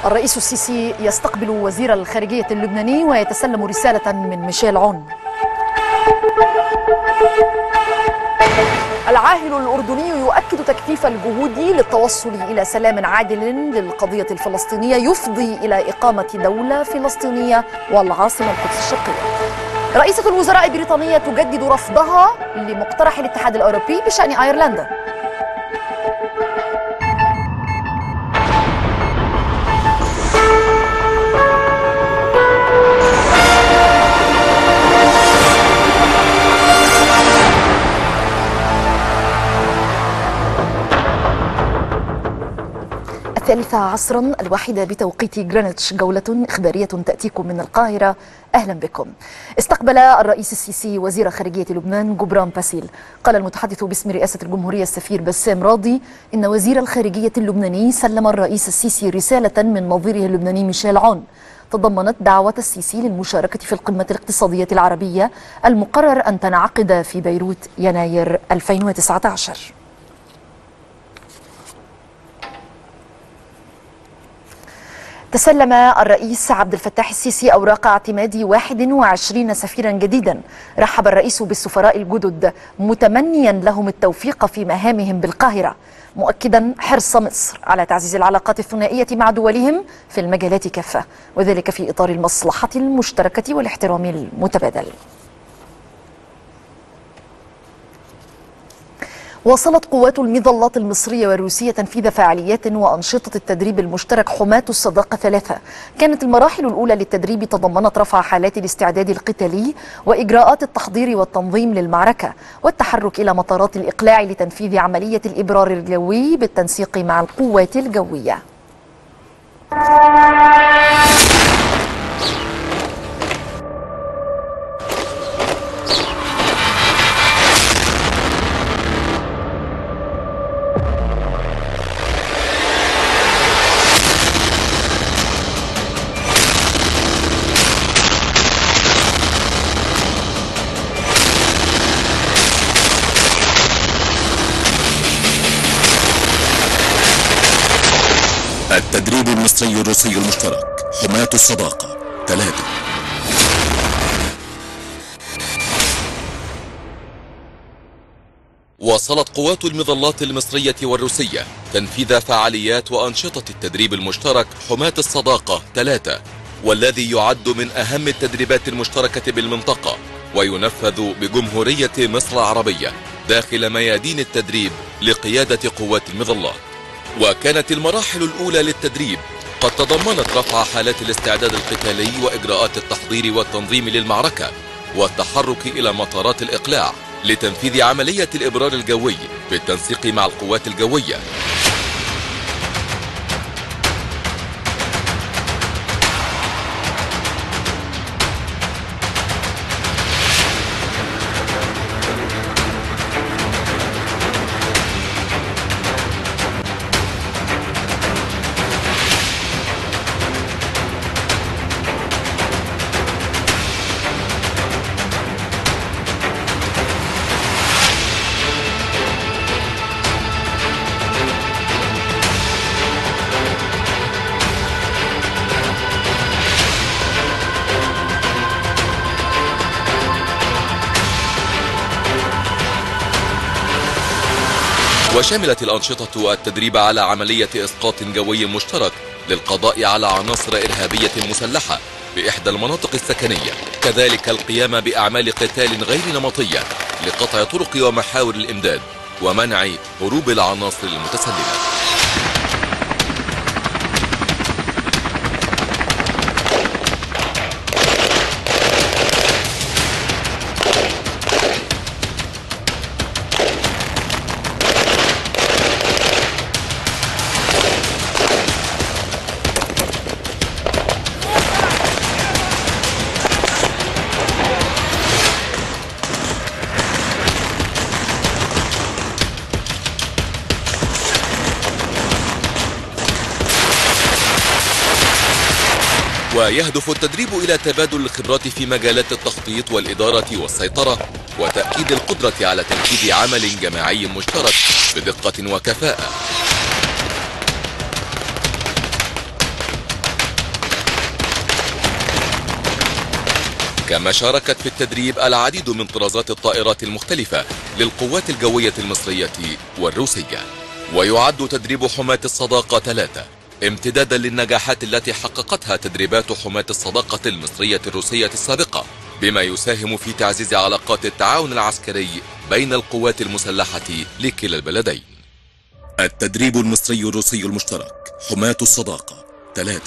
الرئيس السيسي يستقبل وزير الخارجية اللبناني ويتسلم رسالة من ميشيل عون. العاهل الأردني يؤكد تكثيف الجهود للتوصل إلى سلام عادل للقضية الفلسطينية يفضي إلى إقامة دولة فلسطينية والعاصمة القدس الشرقية. رئيسة الوزراء البريطانية تجدد رفضها لمقترح الاتحاد الأوروبي بشأن أيرلندا. الثالثة عصرا الواحدة بتوقيت غرينتش، جولة إخبارية تأتيكم من القاهرة. أهلا بكم. استقبل الرئيس السيسي وزير خارجية لبنان جبران باسيل. قال المتحدث باسم رئاسة الجمهورية السفير بسام راضي إن وزير الخارجية اللبناني سلم الرئيس السيسي رسالة من نظيره اللبناني ميشيل عون تضمنت دعوة السيسي للمشاركة في القمة الاقتصادية العربية المقرر أن تنعقد في بيروت يناير 2019. تسلم الرئيس عبد الفتاح السيسي أوراق اعتماد 21 سفيرا جديدا. رحب الرئيس بالسفراء الجدد متمنيا لهم التوفيق في مهامهم بالقاهرة، مؤكدا حرص مصر على تعزيز العلاقات الثنائية مع دولهم في المجالات كافة، وذلك في إطار المصلحة المشتركة والاحترام المتبادل. واصلت قوات المظلات المصرية والروسية تنفيذ فعاليات وأنشطة التدريب المشترك حماة الصداقة 3. كانت المراحل الأولى للتدريب تضمنت رفع حالات الاستعداد القتالي وإجراءات التحضير والتنظيم للمعركة والتحرك إلى مطارات الإقلاع لتنفيذ عملية الإبرار الجوي بالتنسيق مع القوات الجوية. التدريب المصري الروسي المشترك حماة الصداقة 3. واصلت قوات المظلات المصرية والروسية تنفيذ فعاليات وأنشطة التدريب المشترك حماة الصداقة 3، والذي يعد من أهم التدريبات المشتركة بالمنطقة، وينفذ بجمهورية مصر العربية داخل ميادين التدريب لقيادة قوات المظلات. وكانت المراحل الأولى للتدريب قد تضمنت رفع حالات الاستعداد القتالي وإجراءات التحضير والتنظيم للمعركة والتحرك إلى مطارات الإقلاع لتنفيذ عملية الإبرار الجوي بالتنسيق مع القوات الجوية. وشملت الأنشطة التدريب على عملية إسقاط جوي مشترك للقضاء على عناصر إرهابية مسلحة بإحدى المناطق السكنية، كذلك القيام بأعمال قتال غير نمطية لقطع طرق ومحاور الإمداد ومنع هروب العناصر المتسللة. ويهدف التدريب إلى تبادل الخبرات في مجالات التخطيط والإدارة والسيطرة وتأكيد القدرة على تنفيذ عمل جماعي مشترك بدقة وكفاءة. كما شاركت في التدريب العديد من طرازات الطائرات المختلفة للقوات الجوية المصرية والروسية. ويعد تدريب حماة الصداقة 3 امتدادا للنجاحات التي حققتها تدريبات حماة الصداقة المصرية الروسية السابقة، بما يساهم في تعزيز علاقات التعاون العسكري بين القوات المسلحة لكلا البلدين. التدريب المصري الروسي المشترك حماة الصداقة 3.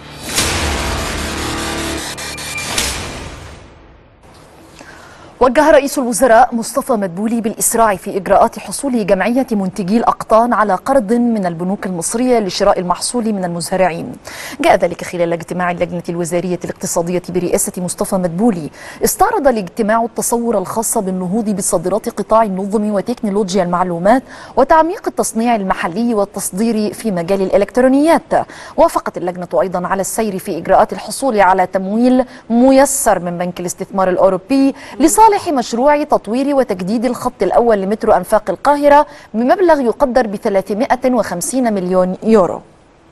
وجه رئيس الوزراء مصطفى مدبولي بالإسراع في إجراءات حصول جمعية منتجي الأقطان على قرض من البنوك المصرية لشراء المحصول من المزارعين. جاء ذلك خلال اجتماع اللجنة الوزارية الاقتصادية برئاسة مصطفى مدبولي. استعرض الاجتماع التصور الخاص بالنهوض بصادرات قطاع النظم وتكنولوجيا المعلومات وتعميق التصنيع المحلي والتصدير في مجال الإلكترونيات. وافقت اللجنة أيضا على السير في إجراءات الحصول على تمويل ميسر من بنك الاستثمار الأوروبي لصالح مشروع تطوير وتجديد الخط الأول لمترو أنفاق القاهرة بمبلغ يقدر ب 350 مليون يورو.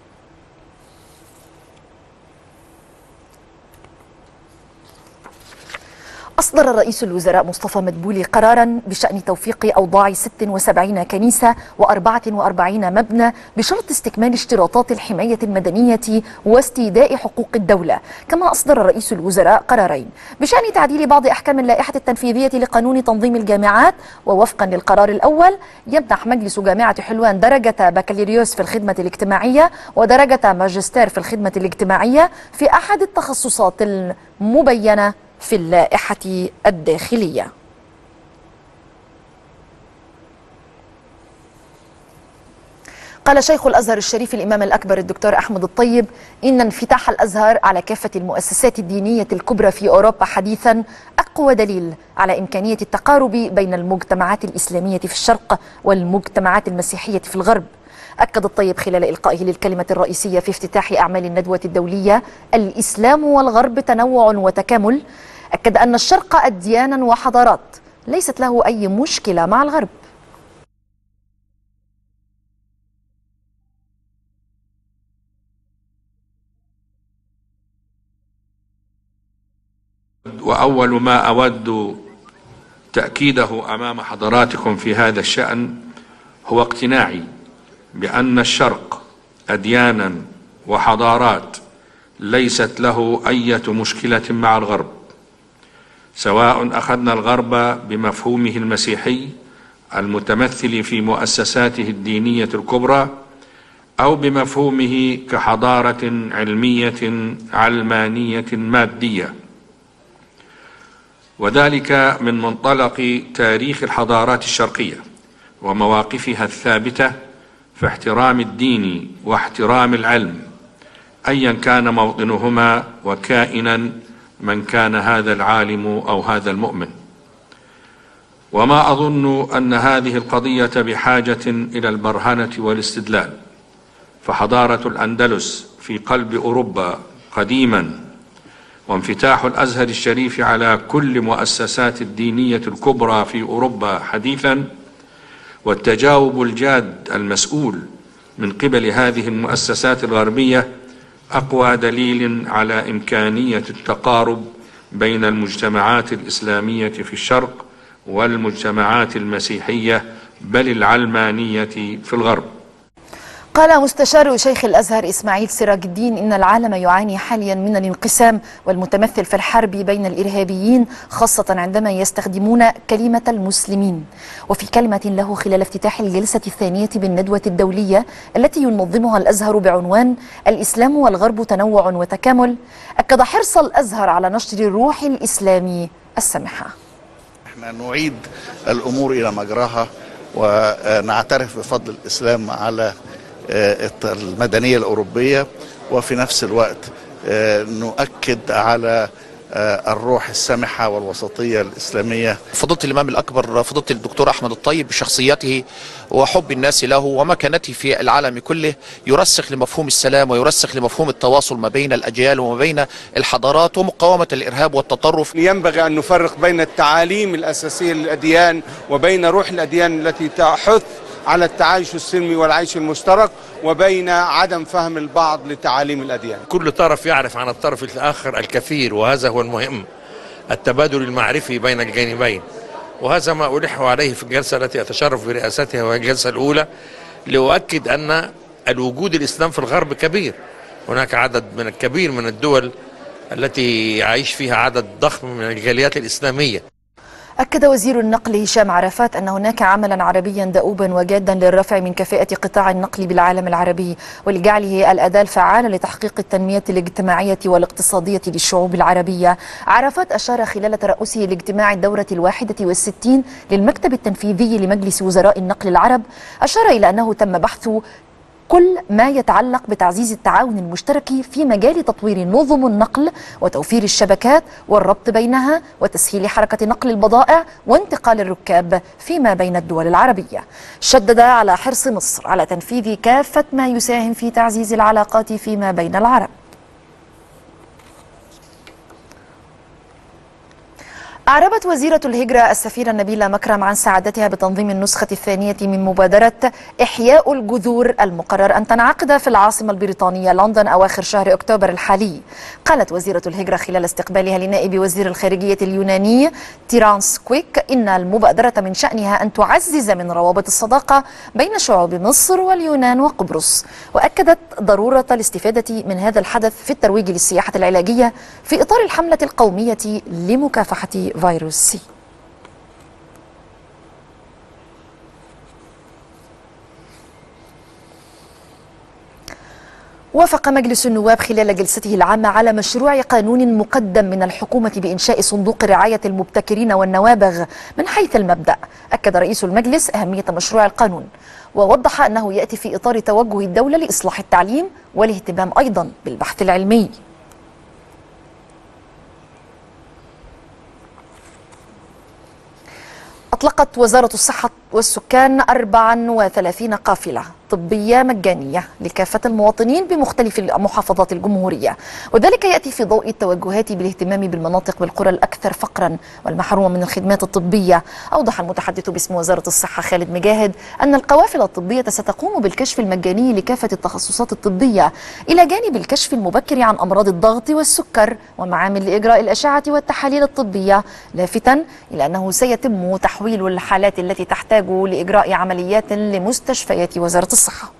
أصدر رئيس الوزراء مصطفى مدبولي قرارا بشأن توفيق أوضاع 76 كنيسة و44 مبنى بشرط استكمال اشتراطات الحماية المدنية واستيداء حقوق الدولة. كما أصدر رئيس الوزراء قرارين بشأن تعديل بعض أحكام اللائحة التنفيذية لقانون تنظيم الجامعات. ووفقا للقرار الأول يمنح مجلس جامعة حلوان درجة بكالوريوس في الخدمة الاجتماعية ودرجة ماجستير في الخدمة الاجتماعية في أحد التخصصات المبينة في اللائحة الداخلية. قال شيخ الأزهر الشريف الإمام الأكبر الدكتور أحمد الطيب إن انفتاح الأزهر على كافة المؤسسات الدينية الكبرى في أوروبا حديثا أقوى دليل على إمكانية التقارب بين المجتمعات الإسلامية في الشرق والمجتمعات المسيحية في الغرب. أكد الطيب خلال إلقائه للكلمة الرئيسية في افتتاح أعمال الندوة الدولية الإسلام والغرب تنوع وتكامل، أكد أن الشرق أديانا وحضارات ليست له أي مشكلة مع الغرب. وأول ما أود تأكيده أمام حضراتكم في هذا الشأن هو اقتناعي بأن الشرق أديانا وحضارات ليست له أي مشكلة مع الغرب، سواء أخذنا الغرب بمفهومه المسيحي المتمثل في مؤسساته الدينية الكبرى أو بمفهومه كحضارة علمية علمانية مادية، وذلك من منطلق تاريخ الحضارات الشرقية ومواقفها الثابتة في احترام الدين واحترام العلم أيا كان موطنهما وكائنا من كان هذا العالم أو هذا المؤمن. وما أظن أن هذه القضية بحاجة إلى البرهنة والاستدلال، فحضارة الأندلس في قلب أوروبا قديما وانفتاح الأزهر الشريف على كل مؤسسات الدينية الكبرى في أوروبا حديثا والتجاوب الجاد المسؤول من قبل هذه المؤسسات الغربية أقوى دليل على إمكانية التقارب بين المجتمعات الإسلامية في الشرق والمجتمعات المسيحية بل العلمانية في الغرب. قال مستشار شيخ الأزهر إسماعيل سراج الدين إن العالم يعاني حاليا من الانقسام والمتمثل في الحرب بين الإرهابيين، خاصة عندما يستخدمون كلمة المسلمين. وفي كلمة له خلال افتتاح الجلسة الثانية بالندوة الدولية التي ينظمها الأزهر بعنوان الإسلام والغرب تنوع وتكامل، أكد حرص الأزهر على نشر الروح الإسلامي السمحة. احنا نعيد الأمور إلى مجراها ونعترف بفضل الإسلام على المدنية الأوروبية، وفي نفس الوقت نؤكد على الروح السمحة والوسطية الإسلامية. فضيلة الإمام الأكبر فضيلة الدكتور أحمد الطيب بشخصيته وحب الناس له ومكانته في العالم كله يرسخ لمفهوم السلام ويرسخ لمفهوم التواصل ما بين الأجيال وما بين الحضارات ومقاومة الإرهاب والتطرف. ينبغي أن نفرق بين التعاليم الأساسية للأديان وبين روح الأديان التي تحث على التعايش السلمي والعيش المشترك وبين عدم فهم البعض لتعاليم الأديان. كل طرف يعرف عن الطرف الآخر الكثير وهذا هو المهم. التبادل المعرفي بين الجانبين، وهذا ما ألح عليه في الجلسة التي أتشرف برئاستها وهي الجلسة الأولى، لأؤكد أن الوجود الإسلام في الغرب كبير. هناك عدد كبير من الدول التي يعيش فيها عدد ضخم من الجاليات الإسلامية. أكد وزير النقل هشام عرفات أن هناك عملا عربيا دؤوبا وجادا للرفع من كفاءة قطاع النقل بالعالم العربي ولجعله الأداة الفعالة لتحقيق التنمية الاجتماعية والاقتصادية للشعوب العربية. عرفات أشار خلال ترأسه لاجتماع الدورة 61 للمكتب التنفيذي لمجلس وزراء النقل العرب، أشار إلى أنه تم بحث كل ما يتعلق بتعزيز التعاون المشترك في مجال تطوير نظم النقل وتوفير الشبكات والربط بينها وتسهيل حركة نقل البضائع وانتقال الركاب فيما بين الدول العربية. شدد على حرص مصر على تنفيذ كافة ما يساهم في تعزيز العلاقات فيما بين العرب. أعربت وزيرة الهجرة السفيرة نبيلة مكرم عن سعادتها بتنظيم النسخة الثانية من مبادرة إحياء الجذور المقرر أن تنعقد في العاصمة البريطانية لندن أواخر شهر أكتوبر الحالي. قالت وزيرة الهجرة خلال استقبالها لنائب وزير الخارجية اليوناني تيرانس كويك إن المبادرة من شأنها أن تعزز من روابط الصداقة بين شعوب مصر واليونان وقبرص، وأكدت ضرورة الاستفادة من هذا الحدث في الترويج للسياحة العلاجية في إطار الحملة القومية لمكافحة فيروس سي. وافق مجلس النواب خلال جلسته العامة على مشروع قانون مقدم من الحكومة بإنشاء صندوق رعاية المبتكرين والنوابغ من حيث المبدأ. أكد رئيس المجلس أهمية مشروع القانون ووضح أنه يأتي في إطار توجه الدولة لإصلاح التعليم والاهتمام أيضا بالبحث العلمي. أطلقت وزارة الصحة والسكان 34 قافلة طبية مجانية لكافة المواطنين بمختلف المحافظات الجمهورية، وذلك يأتي في ضوء التوجهات بالاهتمام بالمناطق بالقرى الأكثر فقرا والمحرومة من الخدمات الطبية. أوضح المتحدث باسم وزارة الصحة خالد مجاهد أن القوافل الطبية ستقوم بالكشف المجاني لكافة التخصصات الطبية إلى جانب الكشف المبكر عن أمراض الضغط والسكر ومعامل لإجراء الأشعة والتحاليل الطبية، لافتا إلى أنه سيتم تحويل الحالات التي تحتاج لإجراء عمليات لمستشفيات وزارة الصحة.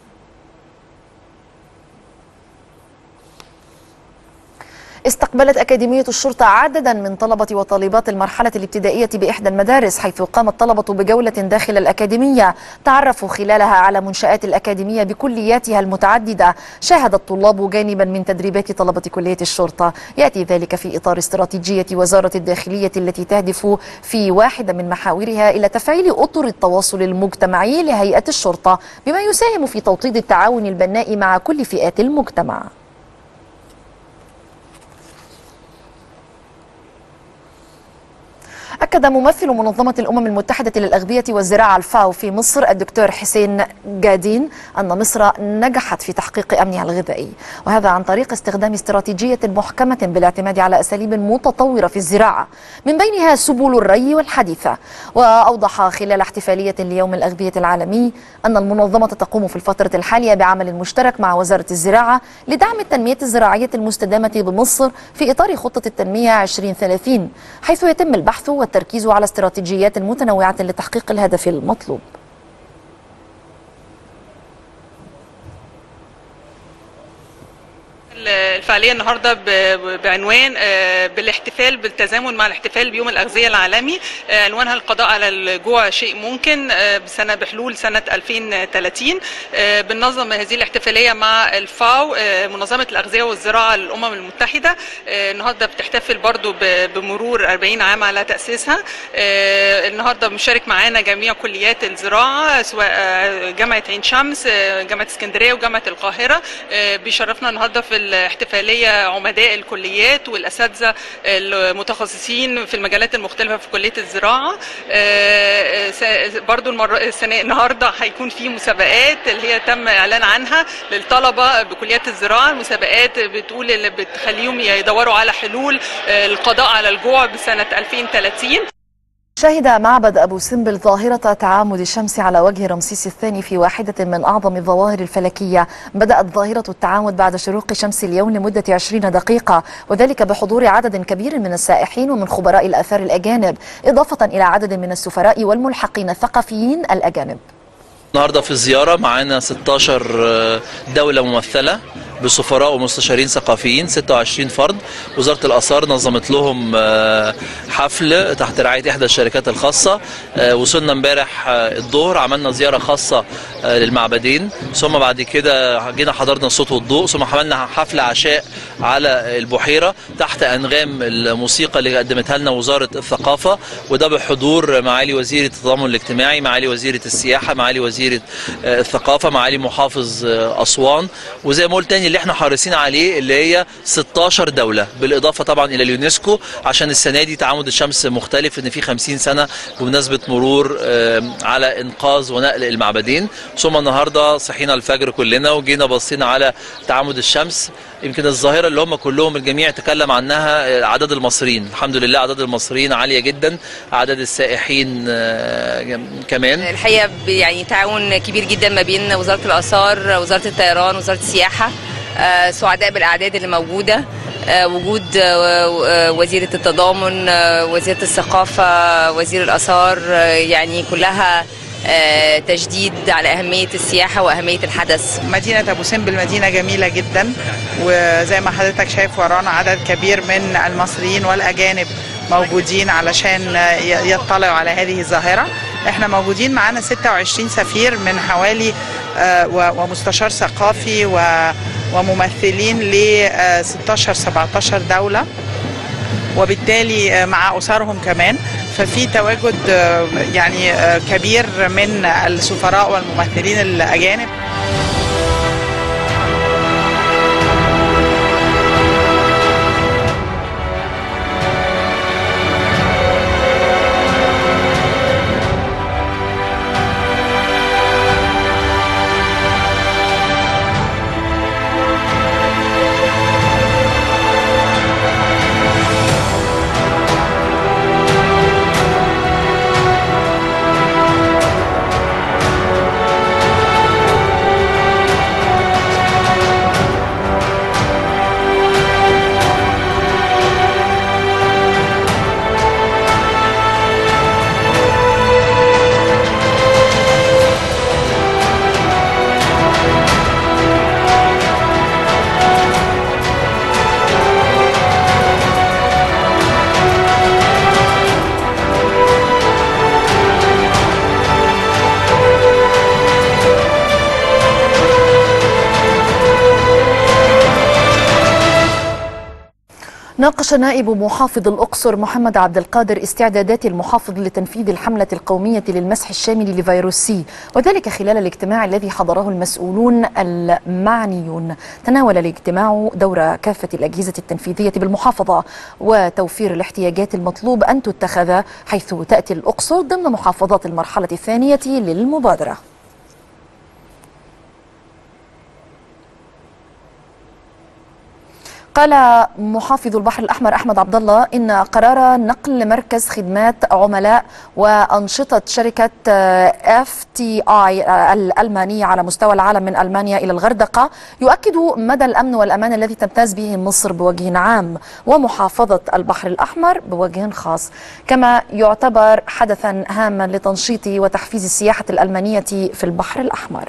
استقبلت أكاديمية الشرطة عددا من طلبة وطالبات المرحلة الابتدائية بإحدى المدارس، حيث قام الطلبة بجولة داخل الأكاديمية تعرفوا خلالها على منشآت الأكاديمية بكلياتها المتعددة. شاهد الطلاب جانبا من تدريبات طلبة كلية الشرطة، يأتي ذلك في إطار استراتيجية وزارة الداخلية التي تهدف في واحدة من محاورها إلى تفعيل أطر التواصل المجتمعي لهيئة الشرطة بما يساهم في توطيد التعاون البناء مع كل فئات المجتمع. أكد ممثل منظمة الأمم المتحدة للأغذية والزراعة الفاو في مصر الدكتور حسين جادين أن مصر نجحت في تحقيق أمنها الغذائي، وهذا عن طريق استخدام استراتيجية محكمة بالاعتماد على أساليب متطورة في الزراعة من بينها سبل الري والحديثة. وأوضح خلال احتفالية ليوم الأغذية العالمي أن المنظمة تقوم في الفترة الحالية بعمل مشترك مع وزارة الزراعة لدعم التنمية الزراعية المستدامة بمصر في إطار خطة التنمية 2030، حيث يتم البحث والتركيز على استراتيجيات متنوعة لتحقيق الهدف المطلوب. الفعالية النهاردة بعنوان بالاحتفال بالتزامن مع الاحتفال بيوم الأغذية العالمي، عنوانها القضاء على الجوع شيء ممكن بحلول سنة 2030. بننظم هذه الاحتفالية مع الفاو، منظمة الأغذية والزراعة للأمم المتحدة. النهاردة بتحتفل برضو بمرور 40 عام على تأسيسها. النهاردة مشارك معانا جميع كليات الزراعة، سواء جامعة عين شمس، جامعة اسكندرية وجامعة القاهرة. بيشرفنا النهاردة في الاحتفالية عمداء الكليات والأساتذة المتخصصين في المجالات المختلفة في كلية الزراعة. برضو النهاردة هيكون في مسابقات اللي هي تم إعلان عنها للطلبة بكليات الزراعة. المسابقات بتقول اللي بتخليهم يدوروا على حلول القضاء على الجوع بسنة 2030. شهد معبد أبو سمبل ظاهرة تعامد الشمس على وجه رمسيس الثاني في واحدة من أعظم الظواهر الفلكية. بدأت ظاهرة التعامد بعد شروق شمس اليوم لمدة 20 دقيقة، وذلك بحضور عدد كبير من السائحين ومن خبراء الآثار الأجانب، إضافة إلى عدد من السفراء والملحقين الثقافيين الأجانب. النهارده في الزيارة معانا 16 دولة ممثلة بسفراء ومستشارين ثقافيين، 26 فرد. وزارة الآثار نظمت لهم حفل تحت رعاية إحدى الشركات الخاصة. وصلنا امبارح الظهر، عملنا زيارة خاصة للمعبدين، ثم بعد كده جينا حضرنا الصوت والضوء، ثم عملنا حفل عشاء على البحيرة تحت أنغام الموسيقى اللي قدمتها لنا وزارة الثقافة، وده بحضور معالي وزيرة التضامن الاجتماعي، معالي وزيرة السياحة، معالي وزيرة الثقافة، معالي محافظ أسوان. وزي ما قلت تاني اللي احنا حريصين عليه اللي هي 16 دولة، بالإضافة طبعا إلى اليونسكو، عشان السنة دي تعامد الشمس مختلف، إن في 50 سنة بمناسبة مرور على إنقاذ ونقل المعبدين. ثم النهاردة صحينا الفجر كلنا وجينا بصينا على تعامد الشمس. يمكن الظاهرة اللي هم كلهم الجميع تكلم عنها عدد المصريين، الحمد لله عدد المصريين عالية جدا، عدد السائحين كمان. الحقيقة يعني تعاون كبير جدا ما بين وزارة الآثار، وزارة الطيران، وزارة السياحة. سعداء بالأعداد اللي موجودة، وجود وزيرة التضامن، وزيرة الثقافة، وزير الآثار، يعني كلها تجديد على أهمية السياحة وأهمية الحدث. مدينة أبو سمبل مدينة جميلة جدا، وزي ما حضرتك شايف ورانا عدد كبير من المصريين والأجانب موجودين علشان يطلعوا على هذه الظاهرة. احنا موجودين معانا 26 سفير من حوالي ومستشار ثقافي وممثلين ل 16-17 دولة، وبالتالي مع أسرهم كمان. ففي تواجد يعني كبير من السفراء والممثلين الأجانب. ناقش نائب محافظ الأقصر محمد عبد القادر استعدادات المحافظ لتنفيذ الحملة القومية للمسح الشامل لفيروس سي، وذلك خلال الاجتماع الذي حضره المسؤولون المعنيون. تناول الاجتماع دور كافة الأجهزة التنفيذية بالمحافظة وتوفير الاحتياجات المطلوب أن تتخذ، حيث تأتي الأقصر ضمن محافظات المرحلة الثانية للمبادرة. قال محافظ البحر الأحمر أحمد عبد الله إن قرار نقل مركز خدمات عملاء وأنشطة شركة FTI الألمانية على مستوى العالم من ألمانيا إلى الغردقة يؤكد مدى الأمن والأمان الذي تمتاز به مصر بوجه عام ومحافظة البحر الأحمر بوجه خاص، كما يعتبر حدثا هاما لتنشيط وتحفيز السياحة الألمانية في البحر الأحمر.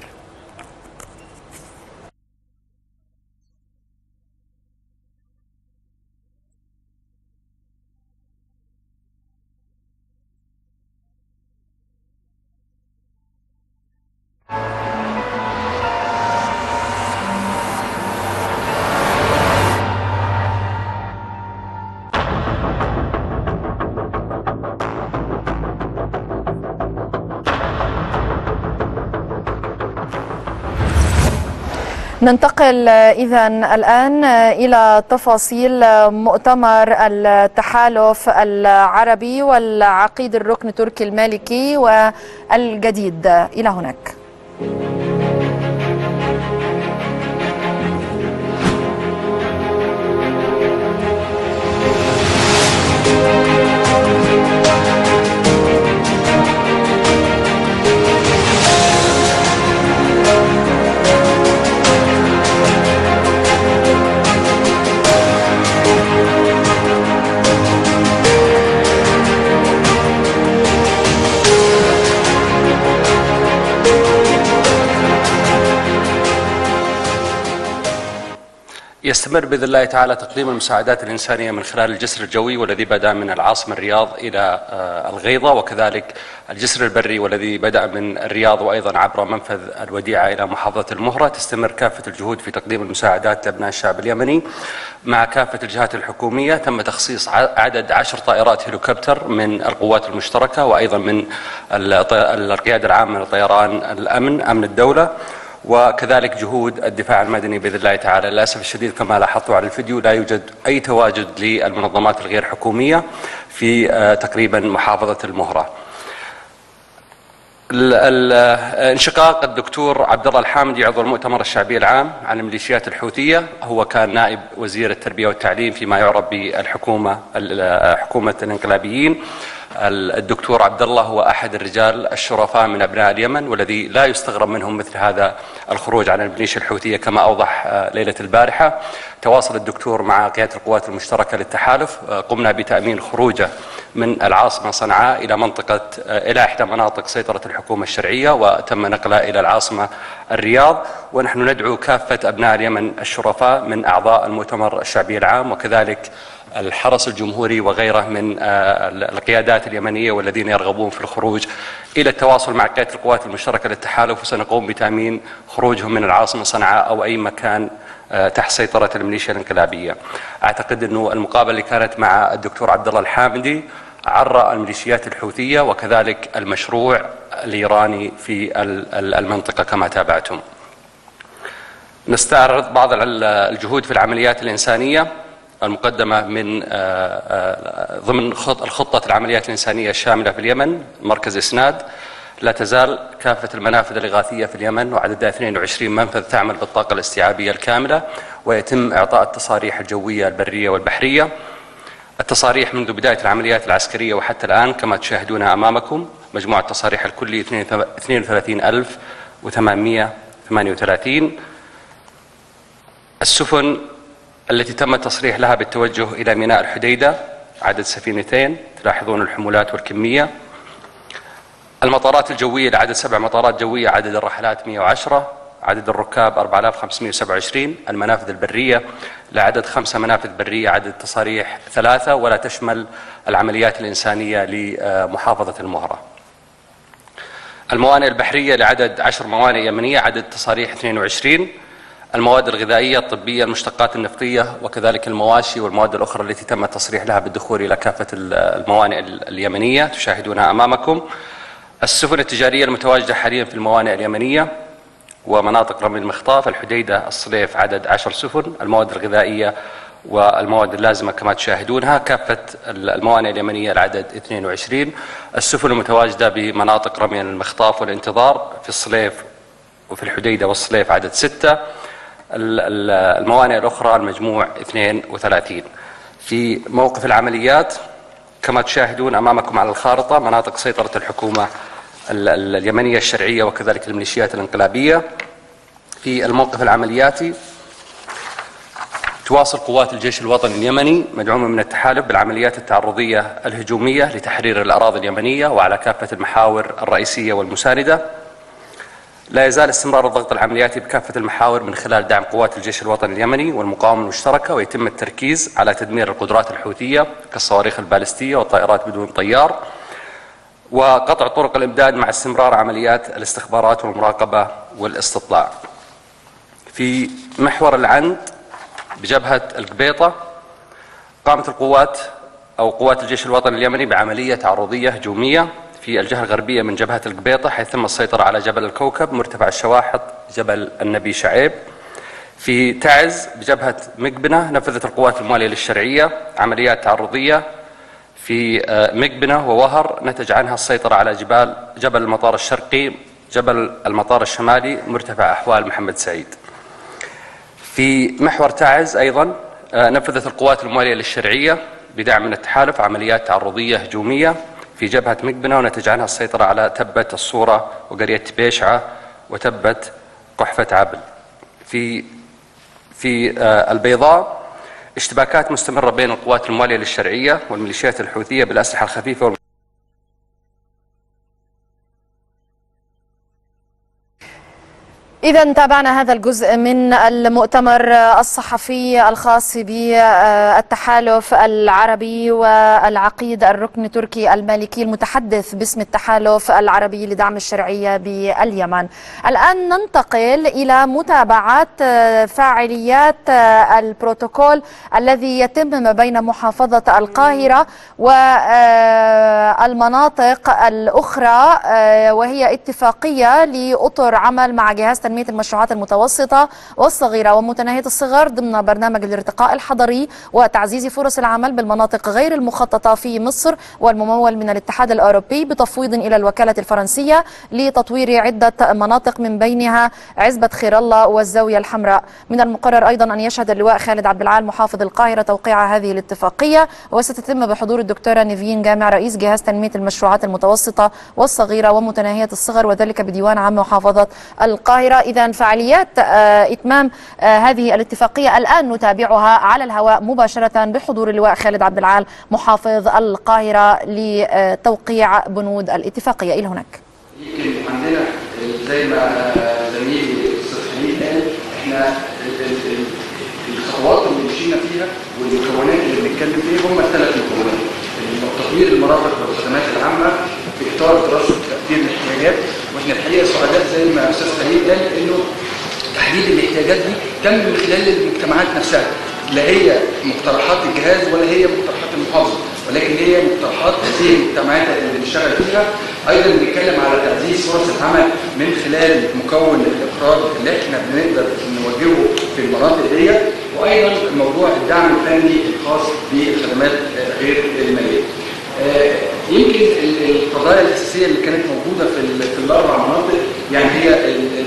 ننتقل إذن الآن إلى تفاصيل مؤتمر التحالف العربي والعقيد الركن تركي المالكي والجديد. إلى هناك. يستمر بإذن الله تعالى تقديم المساعدات الإنسانية من خلال الجسر الجوي والذي بدأ من العاصمة الرياض إلى الغيضة، وكذلك الجسر البري والذي بدأ من الرياض وأيضا عبر منفذ الوديعة إلى محافظة المهرة. تستمر كافة الجهود في تقديم المساعدات لأبناء الشعب اليمني مع كافة الجهات الحكومية. تم تخصيص عدد 10 طائرات هليكوبتر من القوات المشتركة وأيضا من القيادة العامة لطيران الأمن أمن الدولة، وكذلك جهود الدفاع المدني بإذن الله تعالى. للأسف الشديد كما لاحظتوا على الفيديو لا يوجد أي تواجد للمنظمات الغير حكومية في تقريبا محافظة المهرة. انشقاق الدكتور عبد الله الحامدي عضو المؤتمر الشعبي العام عن الميليشيات الحوثية، هو كان نائب وزير التربية والتعليم فيما يعرف بالحكومة حكومة الانقلابيين. الدكتور عبد الله هو أحد الرجال الشرفاء من أبناء اليمن، والذي لا يستغرب منهم مثل هذا الخروج عن الميليشيا الحوثية كما أوضح ليلة البارحة. تواصل الدكتور مع قيادة القوات المشتركة للتحالف، قمنا بتأمين خروجه من العاصمة صنعاء إلى إحدى مناطق سيطرة الحكومة الشرعية، وتم نقله إلى العاصمة الرياض. ونحن ندعو كافة أبناء اليمن الشرفاء من أعضاء المؤتمر الشعبي العام وكذلك الحرس الجمهوري وغيره من القيادات اليمنية والذين يرغبون في الخروج إلى التواصل مع قيادة القوات المشتركة للتحالف، وسنقوم بتأمين خروجهم من العاصمة صنعاء أو أي مكان تحت سيطرة الميليشيا الانقلابية. أعتقد أنه المقابلة اللي كانت مع الدكتور عبد الله الحامدي عرى الميليشيات الحوثية وكذلك المشروع الإيراني في المنطقة كما تابعتم. نستعرض بعض الجهود في العمليات الإنسانية المقدمة من ضمن الخطة العمليات الإنسانية الشاملة في اليمن. مركز إسناد، لا تزال كافة المنافذ الإغاثية في اليمن وعددها 22 منفذ تعمل بالطاقة الاستيعابية الكاملة، ويتم إعطاء التصاريح الجوية البرية والبحرية. التصاريح منذ بداية العمليات العسكرية وحتى الآن كما تشاهدونها أمامكم، مجموع التصاريح الكلي 32838. السفن التي تم التصريح لها بالتوجه إلى ميناء الحديدة عدد سفينتين، تلاحظون الحمولات والكمية. المطارات الجوية لعدد 7 مطارات جوية، عدد الرحلات 110، عدد الركاب 4527. المنافذ البرية لعدد 5 منافذ برية، عدد التصاريح 3، ولا تشمل العمليات الإنسانية لمحافظة المهرة. الموانئ البحرية لعدد 10 موانئ يمنية، عدد تصاريح 22. المواد الغذائية الطبية المشتقات النفطية وكذلك المواشي والمواد الأخرى التي تم التصريح لها بالدخول إلى كافة الموانئ اليمنية تشاهدونها أمامكم. السفن التجارية المتواجدة حاليا في الموانئ اليمنية ومناطق رمي المخطاف، الحديدة، الصليف، عدد 10 سفن. المواد الغذائية والمواد اللازمة كما تشاهدونها، كافة الموانئ اليمنية العدد 22. السفن المتواجدة بمناطق رمي المخطاف والانتظار في الصليف وفي الحديدة والصليف عدد 6. الموانئ الأخرى المجموع 32. في موقف العمليات كما تشاهدون أمامكم على الخارطة مناطق سيطرة الحكومة اليمنية الشرعية وكذلك الميليشيات الانقلابية. في الموقف العملياتي تواصل قوات الجيش الوطني اليمني مدعومة من التحالف بالعمليات التعرضية الهجومية لتحرير الأراضي اليمنية وعلى كافة المحاور الرئيسية والمساندة. لا يزال استمرار الضغط العملياتي بكافة المحاور من خلال دعم قوات الجيش الوطني اليمني والمقاومة المشتركة، ويتم التركيز على تدمير القدرات الحوثية كالصواريخ البالستية والطائرات بدون طيار، وقطع طرق الإمداد مع استمرار عمليات الاستخبارات والمراقبة والاستطلاع. في محور العند بجبهة القبيطة قامت قوات الجيش الوطني اليمني بعملية تعرضية هجومية في الجهة الغربية من جبهة القبيطة، حيث تم السيطرة على جبل الكوكب مرتفع الشواحط جبل النبي شعيب. في تعز بجبهة مقبنة نفذت القوات الموالية للشرعية عمليات تعرضية في مقبنة ووهر، نتج عنها السيطرة على جبل المطار الشرقي، جبل المطار الشمالي، مرتفع أحوال محمد سعيد. في محور تعز أيضا نفذت القوات الموالية للشرعية بدعم من التحالف عمليات تعرضية هجومية في جبهة مقبنة، ونتج عنها السيطرة على تبة الصورة وقرية بيشعة وتبة قحفة عبل. في البيضاء اشتباكات مستمرة بين القوات الموالية للشرعية والميليشيات الحوثية بالأسلحة الخفيفة إذا تابعنا هذا الجزء من المؤتمر الصحفي الخاص بالتحالف العربي والعقيد الركن تركي المالكي المتحدث باسم التحالف العربي لدعم الشرعية باليمن. الآن ننتقل إلى متابعة فاعليات البروتوكول الذي يتم ما بين محافظة القاهرة والمناطق الأخرى، وهي اتفاقية لأطر عمل مع جهاز تنمية المشروعات المتوسطة والصغيرة ومتناهية الصغر ضمن برنامج الارتقاء الحضري وتعزيز فرص العمل بالمناطق غير المخططة في مصر، والممول من الاتحاد الأوروبي بتفويض إلى الوكالة الفرنسية لتطوير عدة مناطق من بينها عزبة خير الله والزاوية الحمراء. من المقرر أيضا أن يشهد اللواء خالد عبد العال محافظ القاهرة توقيع هذه الاتفاقية، وستتم بحضور الدكتورة نيفين جامع رئيس جهاز تنمية المشروعات المتوسطة والصغيرة ومتناهية الصغر، وذلك بديوان عام محافظة القاهرة. إذا فعاليات إتمام هذه الاتفاقية الآن نتابعها على الهواء مباشرة بحضور اللواء خالد عبد العال محافظ القاهرة لتوقيع بنود الاتفاقية. إلى هناك. يمكن عندنا زي ما زميلي الاستاذ حميد قال، احنا الخطوات اللي مشينا فيها والمكونات اللي بنتكلم فيها هم الثلاث مكونات: تطوير المرافق والخدمات العامة في اطار دراسه تقدير الاحتياجات. واحنا الحقيقه سعداء زي ما استاذ خليل قال انه تحديد الاحتياجات دي تم من خلال المجتمعات نفسها، لا هي مقترحات الجهاز ولا هي مقترحات المحافظه، ولكن هي مقترحات هذه المجتمعات اللي بنشتغل فيها. ايضا بنتكلم على تعزيز فرص العمل من خلال مكون الاقراض اللي احنا بنقدر نوجهه في المناطق دي، وايضا موضوع الدعم الفني الخاص بالخدمات غير الماليه. يمكن القضايا الاساسيه اللي كانت موجوده في الاربع مناطق يعني هي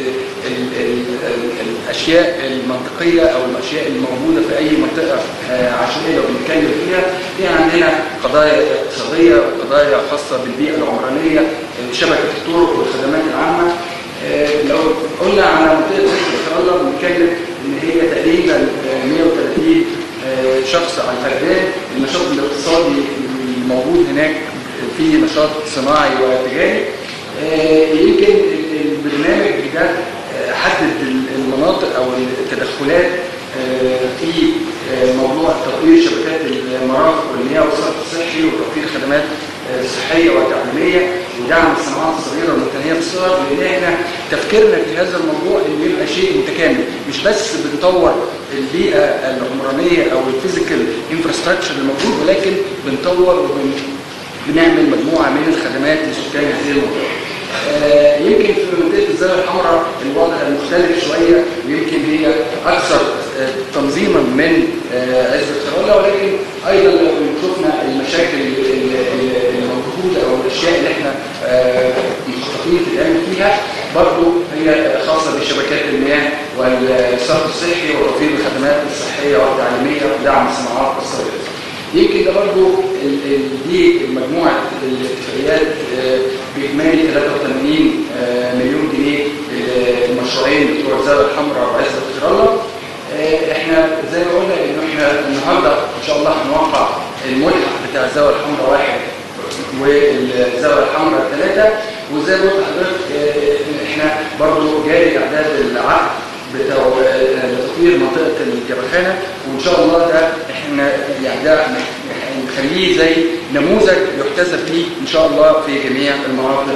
الاشياء المنطقيه او الاشياء الموجوده في اي منطقه عشوائيه لو بنتكلم فيها. في عندنا قضايا اقتصاديه وقضايا خاصه بالبيئه العمرانيه، شبكه الطرق والخدمات العامه. لو قلنا على منطقه خير الله بنتكلم ان هي تقريبا 130 شخص على الفردان. النشاط الاقتصادي الموجود هناك في نشاط صناعي وتجاري. يمكن البرنامج ده حدد المناطق او التدخلات في موضوع تطوير شبكات المرافق والمياه والصرف الصحي وتوفير خدمات صحيه وتعليميه ودعم الصناعات الصغيره والمتناهيه الصغر، لان احنا تفكيرنا في هذا الموضوع انه يبقى شيء متكامل، مش بس بنطور البيئه العمرانيه او الفيزيكال انفراستراكشر الموجود، ولكن بنطور وبنعمل مجموعه من الخدمات لسكان هذه المنطقه. يمكن في منطقه الزاويه الحمراء الوضع مختلف شويه، ويمكن هي اكثر تنظيما من عزبة خير الله، ولكن ايضا لو شفنا المشاكل الموجوده او الاشياء اللي احنا مخططين تتعمل فيها برضه هي خاصه بشبكات المياه والصرف الصحي وتوفير الخدمات الصحيه والتعليميه ودعم الصناعات الصغيره. يمكن ده برضه دي مجموعه الاتفاقيات باجمالي 83 مليون جنيه للمشروعين بتوع الزاويه الحمراء وعزبة خير الله. احنا زي ما قلنا انه احنا النهارده ان شاء الله هنوقع الملحق بتاع الزاويه الحمراء 1 والزاويه الحمراء 3، وزي ما قلت لحضرتك احنا برضه جاري اعداد العقد بتاع تطوير منطقه الجبخانه، وان شاء الله ده احنا يعني ده نخليه زي نموذج يحتذى به ان شاء الله في جميع المناطق.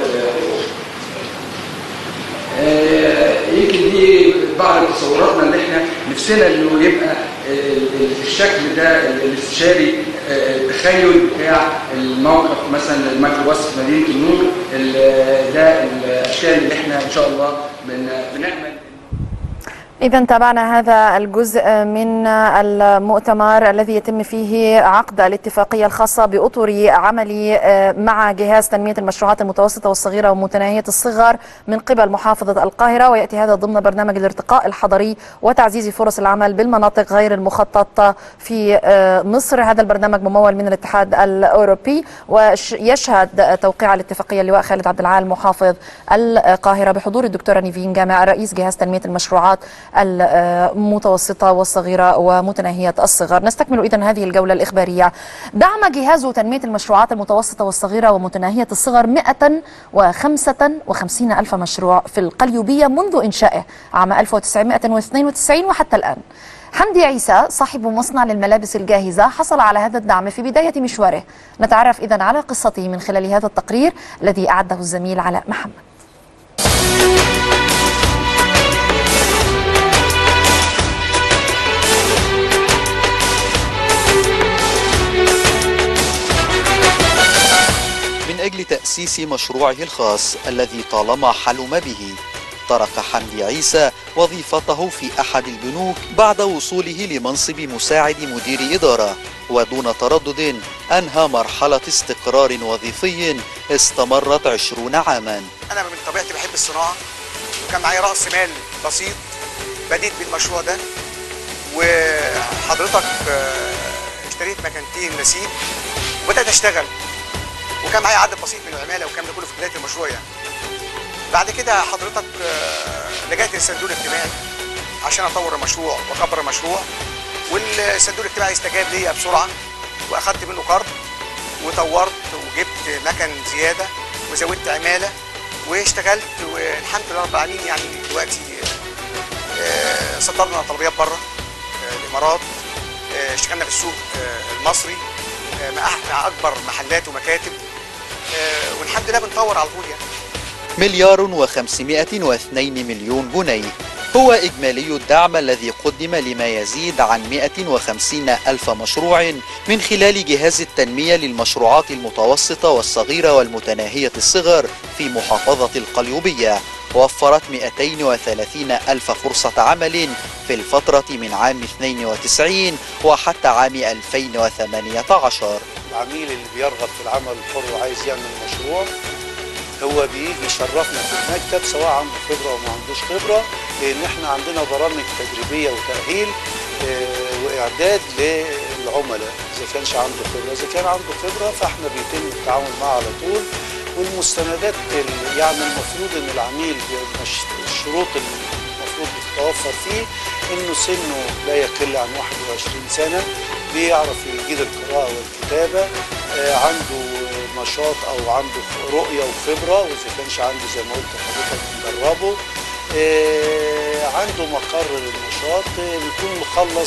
يمكن دي بعض تصوراتنا اللي احنا نفسنا انه يبقى الشكل ده الاستشاري، التخيل بتاع الموقف مثلا الميكروباص في مدينه النور، ده الاشكال اللي احنا ان شاء الله بنعمل. إذا تابعنا هذا الجزء من المؤتمر الذي يتم فيه عقد الاتفاقية الخاصة بأطر عمل مع جهاز تنمية المشروعات المتوسطة والصغيرة ومتناهية الصغر من قبل محافظة القاهرة، ويأتي هذا ضمن برنامج الارتقاء الحضري وتعزيز فرص العمل بالمناطق غير المخططة في مصر. هذا البرنامج ممول من الاتحاد الأوروبي، ويشهد توقيع الاتفاقية اللواء خالد عبد العال محافظ القاهرة بحضور الدكتورة نيفين جامع رئيس جهاز تنمية المشروعات المتوسطة والصغيرة ومتناهية الصغر. نستكمل إذن هذه الجولة الإخبارية. دعم جهاز تنمية المشروعات المتوسطة والصغيرة ومتناهية الصغر 155 ألف مشروع في القليوبية منذ إنشائه عام 1992 وحتى الآن. حمدي عيسى صاحب مصنع للملابس الجاهزة حصل على هذا الدعم في بداية مشواره. نتعرف إذن على قصته من خلال هذا التقرير الذي أعده الزميل علاء محمد. من أجل تأسيس مشروعه الخاص الذي طالما حلم به، ترك حمدي عيسى وظيفته في أحد البنوك بعد وصوله لمنصب مساعد مدير إدارة، ودون تردد أنهى مرحلة استقرار وظيفي استمرت 20 عاما. أنا من طبيعتي بحب الصناعة، وكان معايا رأس مال بسيط بديت بالمشروع ده، وحضرتك اشتريت مكانتين نسيج وبدأت أشتغل، وكان معايا عدد بسيط من العمالة، وكان ده كله في بداية المشروع يعني. بعد كده حضرتك لجأت للصندوق الاجتماعي عشان اطور المشروع واكبر المشروع، والصندوق الاجتماعي استجاب ليا بسرعه واخدت منه قرض وطورت وجبت مكن زياده وزودت عماله واشتغلت، والحمد لله رب العالمين. يعني دلوقتي صدرنا طلبيات بره الامارات، اشتغلنا في السوق المصري مع اكبر محلات ومكاتب، والحمد لله بنطور على طول يعني. 1,502 مليون جنيه هو إجمالي الدعم الذي قدم لما يزيد عن 150 ألف مشروع من خلال جهاز التنمية للمشروعات المتوسطة والصغيرة والمتناهية الصغر في محافظة القليوبية، وفرت 230 ألف فرصة عمل في الفترة من عام 92 وحتى عام 2018. العميل اللي بيرغب في العمل الحر وعايز يعمل مشروع هو بيجي يشرفنا في المكتب سواء عنده خبرة وما عندوش خبرة، لأن احنا عندنا برامج تدريبية وتأهيل وإعداد للعملاء إذا كانش عنده خبرة. إذا كان عنده خبرة فاحنا بيتم التعامل معه على طول، والمستندات يعني المفروض إن العميل الشروط المفروض بتتوفر فيه إنه سنه لا يقل عن 21 سنة، بيعرف يجيد القراءة والكتابة، عنده نشاط او عنده رؤيه وخبره، واذا كانش عنده زي ما قلت لحضرتك ندربه، عنده مقر للنشاط، بيكون مخلص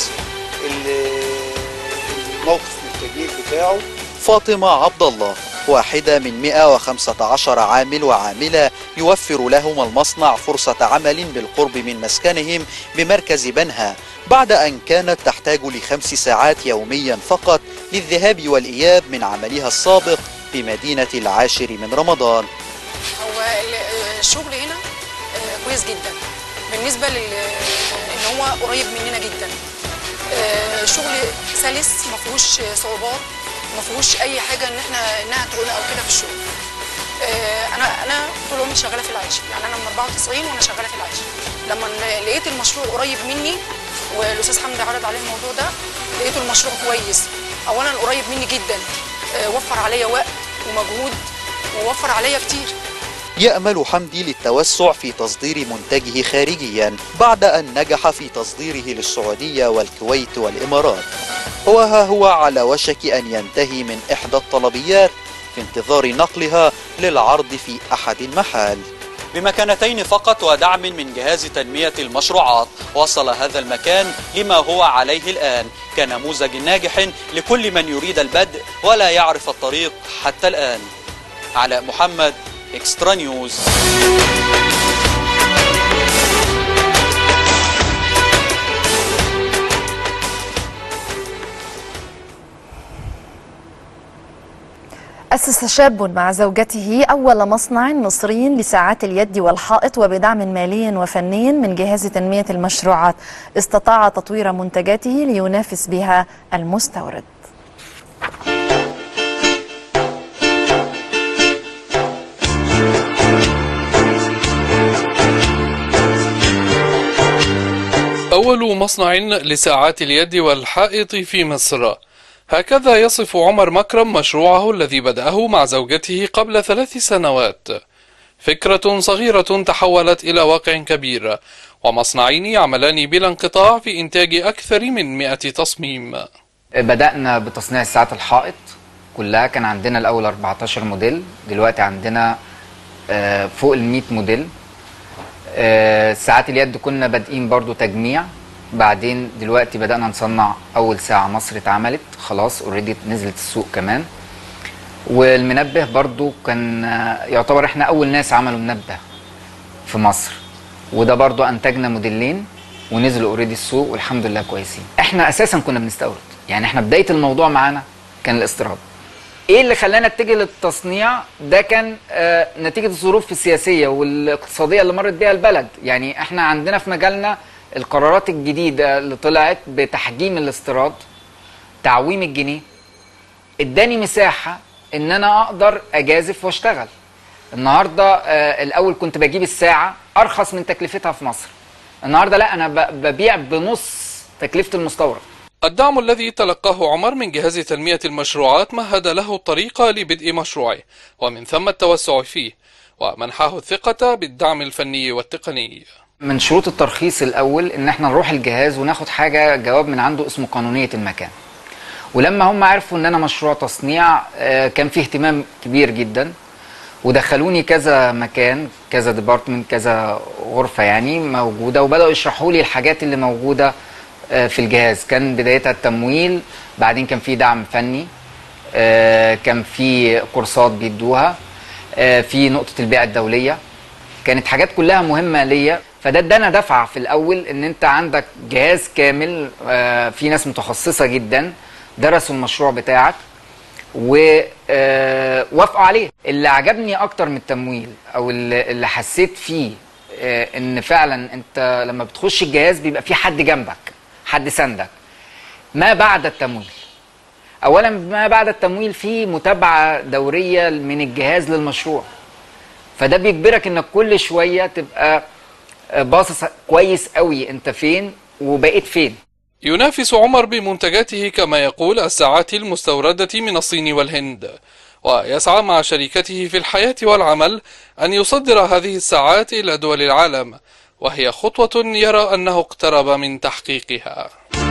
الموقف من التجنيد بتاعه. فاطمة عبد الله واحدة من 115 عامل وعاملة يوفر لهم المصنع فرصة عمل بالقرب من مسكنهم بمركز بنها، بعد أن كانت تحتاج ل5 ساعات يوميا فقط للذهاب والإياب من عملها السابق في مدينة 10 من رمضان. هو الشغل هنا كويس جدا بالنسبة ان هو قريب مننا جدا، شغل سلس ما فيهوش صعوبات، ما فيهوش اي حاجة انها تقولنا او كده في الشغل. انا طول عمري شغالة في العاشر، يعني انا من 94 وانا شغالة في العاشر. لما لقيت المشروع قريب مني والاستاذ حمدي عرض عليه الموضوع ده، لقيت المشروع كويس. اولا قريب مني جدا، وفر عليا وقت ومجهود ووفر عليا كتير. يأمل حمدي للتوسع في تصدير منتجه خارجيا بعد أن نجح في تصديره للسعودية والكويت والإمارات، وها هو على وشك أن ينتهي من إحدى الطلبيات في انتظار نقلها للعرض في أحد المحال. بمكانتين فقط ودعم من جهاز تنمية المشروعات وصل هذا المكان لما هو عليه الآن كنموذج ناجح لكل من يريد البدء ولا يعرف الطريق حتى الآن. علاء محمد، إكسترا نيوز. أسس شاب مع زوجته أول مصنع مصري لساعات اليد والحائط، وبدعم مالي وفني من جهاز تنمية المشروعات استطاع تطوير منتجاته لينافس بها المستورد. أول مصنع لساعات اليد والحائط في مصر، هكذا يصف عمر مكرم مشروعه الذي بدأه مع زوجته قبل 3 سنوات. فكرة صغيرة تحولت إلى واقع كبير، ومصنعين يعملان بلا انقطاع في إنتاج أكثر من 100 تصميم. بدأنا بتصنيع ساعات الحائط كلها، كان عندنا الأول 14 موديل، دلوقتي عندنا فوق ال 100 موديل. ساعات اليد كنا بادئين برضو تجميع، بعدين دلوقتي بدأنا نصنع أول ساعة مصر اتعملت خلاص اوريدي نزلت السوق كمان. والمنبه برضو كان يعتبر احنا أول ناس عملوا منبه في مصر، وده برضو أنتجنا موديلين ونزلوا اوريدي السوق والحمد لله كويسين. احنا أساسا كنا بنستورد، يعني احنا بداية الموضوع معانا كان الاستيراد. ايه اللي خلانا نتجه للتصنيع؟ ده كان نتيجة الظروف السياسية والاقتصادية اللي مرت بيها البلد. يعني احنا عندنا في مجالنا القرارات الجديدة اللي طلعت بتحجيم الاستيراد، تعويم الجنيه، اداني مساحة ان انا اقدر اجازف واشتغل. النهاردة الاول كنت بجيب الساعة ارخص من تكلفتها في مصر، النهاردة لا، انا ببيع بنص تكلفة المستورد. الدعم الذي تلقاه عمر من جهاز تنمية المشروعات مهد له الطريق لبدء مشروعه، ومن ثم التوسع فيه، ومنحه الثقة بالدعم الفني والتقني. من شروط الترخيص الأول إن احنا نروح الجهاز وناخد حاجة جواب من عنده اسمه قانونية المكان. ولما هم عرفوا إن أنا مشروع تصنيع كان فيه اهتمام كبير جدا، ودخلوني كذا مكان، كذا ديبارتمنت، كذا غرفة يعني موجودة، وبدأوا يشرحوا لي الحاجات اللي موجودة في الجهاز. كان بدايتها التمويل، بعدين كان في دعم فني، كان في كورسات بيدوها، في نقطة البيع الدولية، كانت حاجات كلها مهمة ليا. فده ادانا دفعة في الأول إن أنت عندك جهاز كامل، في ناس متخصصة جدا درسوا المشروع بتاعك ووافقوا عليه. اللي عجبني أكتر من التمويل أو اللي حسيت فيه إن فعلا أنت لما بتخش الجهاز بيبقى في حد جنبك، حد سندك. ما بعد التمويل، اولا ما بعد التمويل في متابعه دوريه من الجهاز للمشروع، فده بيجبرك انك كل شويه تبقى باصص كويس قوي انت فين وبقيت فين. ينافس عمر بمنتجاته كما يقول الساعات المستوردة من الصين والهند، ويسعى مع شركته في الحياة والعمل أن يصدر هذه الساعات إلى دول العالم، وهي خطوة يرى أنه اقترب من تحقيقها.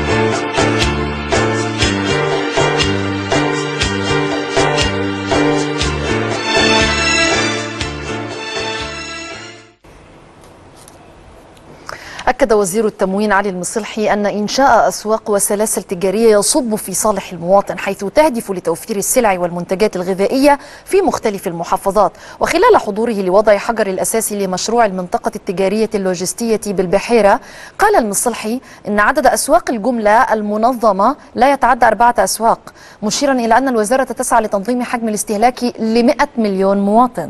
أكد وزير التموين علي المصلحي أن إنشاء أسواق وسلاسل تجارية يصب في صالح المواطن، حيث تهدف لتوفير السلع والمنتجات الغذائية في مختلف المحافظات. وخلال حضوره لوضع حجر الأساس لمشروع المنطقة التجارية اللوجستية بالبحيرة، قال المصلحي إن عدد أسواق الجملة المنظمة لا يتعدى 4 أسواق، مشيرا إلى أن الوزارة تسعى لتنظيم حجم الاستهلاك ل100 مليون مواطن.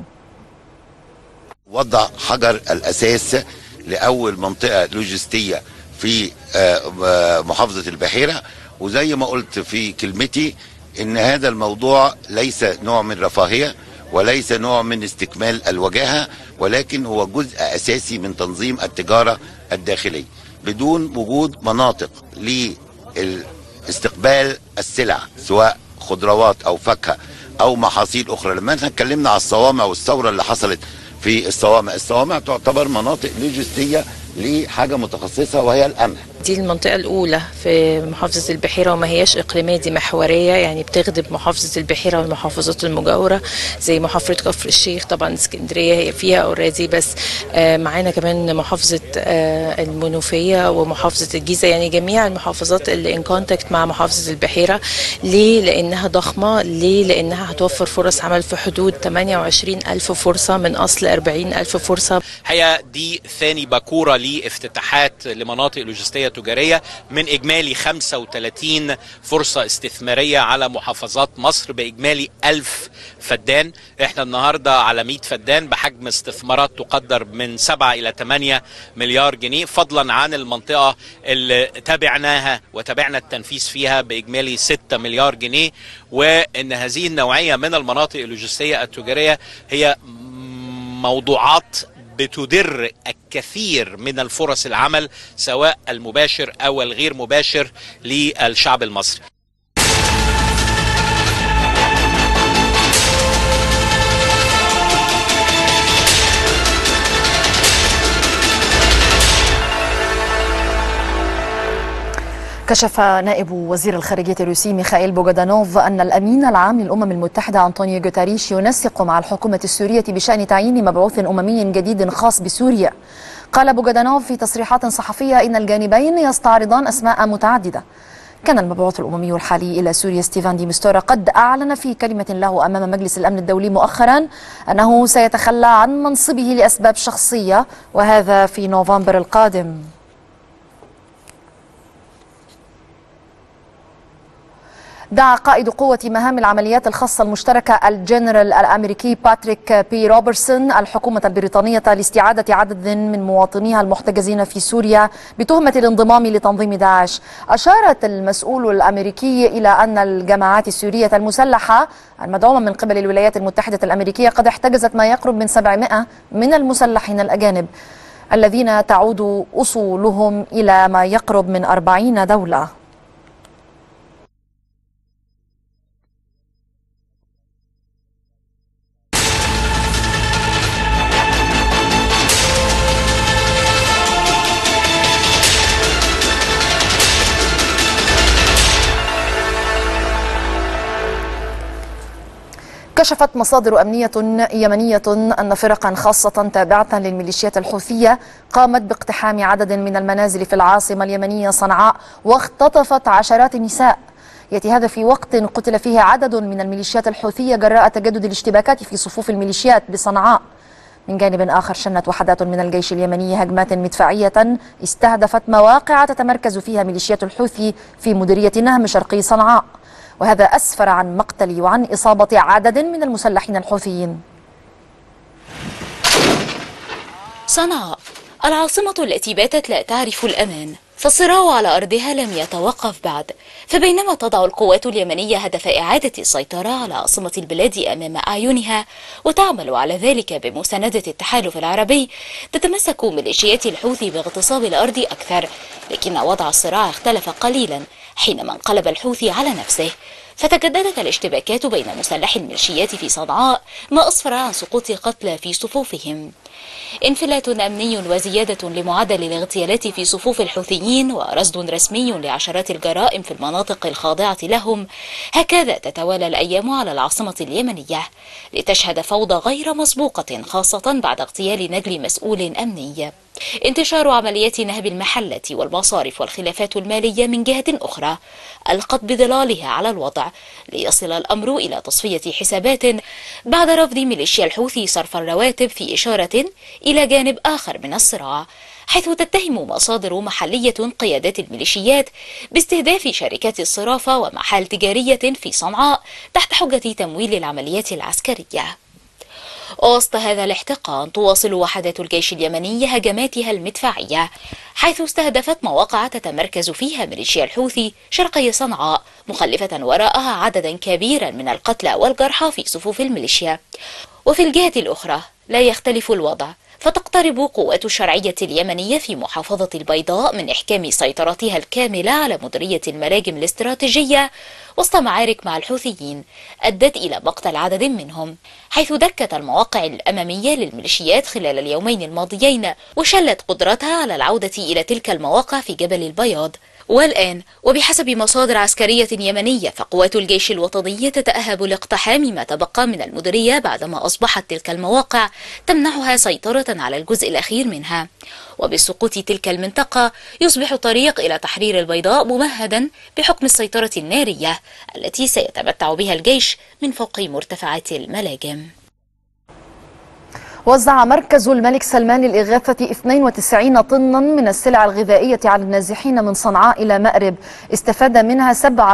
وضع حجر الأساس لأول منطقة لوجستية في محافظة البحيرة، وزي ما قلت في كلمتي إن هذا الموضوع ليس نوع من رفاهية وليس نوع من استكمال الوجاهة، ولكن هو جزء أساسي من تنظيم التجارة الداخلية. بدون وجود مناطق لاستقبال السلع سواء خضروات أو فاكهة أو محاصيل أخرى. لما احنا اتكلمنا على الصوامع والثورة اللي حصلت في الصوامع تعتبر مناطق لوجستية لحاجة متخصصة وهي القمح. دي المنطقة الأولى في محافظة البحيرة، وما هياش إقليمية، دي محورية، يعني بتخدم محافظة البحيرة والمحافظات المجاورة زي محافظة كفر الشيخ. طبعا اسكندرية هي فيها اوريدي، بس معانا كمان محافظة المنوفية ومحافظة الجيزة، يعني جميع المحافظات اللي ان كونتاكت مع محافظة البحيرة. ليه؟ لأنها ضخمة. ليه؟ لأنها هتوفر فرص عمل في حدود 28,000 فرصة من أصل 40,000 فرصة. هي دي ثاني باكورة لافتتاحات لمناطق لوجستية تجارية من إجمالي 35 فرصة استثمارية على محافظات مصر بإجمالي 1000 فدان. احنا النهاردة على 100 فدان بحجم استثمارات تقدر من 7 إلى 8 مليار جنيه، فضلا عن المنطقة اللي تابعناها وتابعنا التنفيذ فيها بإجمالي 6 مليار جنيه. وإن هذه النوعية من المناطق اللوجستية التجارية هي موضوعات بتدر الكثير من الفرص العمل سواء المباشر أو الغير مباشر للشعب المصري. كشف نائب وزير الخارجية الروسي ميخائيل بوغدانوف أن الأمين العام للأمم المتحدة أنطونيو غوتاريش ينسق مع الحكومة السورية بشأن تعيين مبعوث أممي جديد خاص بسوريا. قال بوغدانوف في تصريحات صحفية إن الجانبين يستعرضان أسماء متعددة. كان المبعوث الأممي الحالي إلى سوريا ستيفان دي مستورا قد أعلن في كلمة له أمام مجلس الأمن الدولي مؤخرا أنه سيتخلى عن منصبه لأسباب شخصية، وهذا في نوفمبر القادم. دعا قائد قوة مهام العمليات الخاصة المشتركة الجنرال الأمريكي باتريك بي روبرتسون الحكومة البريطانية لاستعادة عدد من مواطنيها المحتجزين في سوريا بتهمة الانضمام لتنظيم داعش. أشارت المسؤول الأمريكي إلى أن الجماعات السورية المسلحة المدعومة من قبل الولايات المتحدة الأمريكية قد احتجزت ما يقرب من 700 من المسلحين الأجانب الذين تعود أصولهم إلى ما يقرب من 40 دولة. كشفت مصادر أمنية يمنية أن فرقا خاصة تابعة للميليشيات الحوثية قامت باقتحام عدد من المنازل في العاصمة اليمنية صنعاء واختطفت عشرات النساء. يأتي هذا في وقت قتل فيه عدد من الميليشيات الحوثية جراء تجدد الاشتباكات في صفوف الميليشيات بصنعاء. من جانب آخر شنت وحدات من الجيش اليمني هجمات مدفعية استهدفت مواقع تتمركز فيها ميليشيات الحوثي في مديرية نهم شرقي صنعاء، وهذا أسفر عن مقتل وعن إصابة عدد من المسلحين الحوثيين. صنعاء العاصمة التي باتت لا تعرف الأمان، فالصراع على أرضها لم يتوقف بعد. فبينما تضع القوات اليمنية هدف إعادة السيطرة على عاصمة البلاد أمام أعينها وتعمل على ذلك بمساندة التحالف العربي، تتمسك ميليشيات الحوثي باغتصاب الأرض أكثر. لكن وضع الصراع اختلف قليلا حينما انقلب الحوثي على نفسه، فتجددت الاشتباكات بين مسلحي الميليشيات في صنعاء ما أسفر عن سقوط قتلى في صفوفهم. انفلات أمني وزيادة لمعدل الاغتيالات في صفوف الحوثيين ورصد رسمي لعشرات الجرائم في المناطق الخاضعة لهم، هكذا تتوالى الأيام على العاصمة اليمنية لتشهد فوضى غير مسبوقة، خاصة بعد اغتيال نجل مسؤول أمني. انتشار عمليات نهب المحلة والمصارف والخلافات المالية من جهة أخرى ألقت بظلالها على الوضع، ليصل الأمر إلى تصفية حسابات بعد رفض ميليشيا الحوثي صرف الرواتب في إشارة إلى جانب آخر من الصراع، حيث تتهم مصادر محلية قيادات الميليشيات باستهداف شركات الصرافة ومحال تجارية في صنعاء تحت حجة تمويل العمليات العسكرية. وسط هذا الاحتقان تواصل وحدات الجيش اليمني هجماتها المدفعية، حيث استهدفت مواقع تتمركز فيها ميليشيا الحوثي شرقي صنعاء، مخلفة وراءها عددا كبيرا من القتلى والجرحى في صفوف الميليشيا. وفي الجهة الأخرى لا يختلف الوضع، فتقترب قوات الشرعية اليمنية في محافظة البيضاء من إحكام سيطرتها الكاملة على مديرية المراجم الاستراتيجية وسط معارك مع الحوثيين أدت إلى مقتل عدد منهم، حيث دكت المواقع الأمامية للميليشيات خلال اليومين الماضيين وشلت قدرتها على العودة إلى تلك المواقع في جبل البياض. والآن وبحسب مصادر عسكرية يمنية فقوات الجيش الوطني تتأهب لاقتحام ما تبقى من المديرية بعدما أصبحت تلك المواقع تمنحها سيطرة على الجزء الأخير منها، وبسقوط تلك المنطقة يصبح الطريق إلى تحرير البيضاء ممهدا بحكم السيطرة النارية التي سيتمتع بها الجيش من فوق مرتفعات الملاجم. وزع مركز الملك سلمان للإغاثة 92 طنا من السلع الغذائية على النازحين من صنعاء إلى مأرب، استفاد منها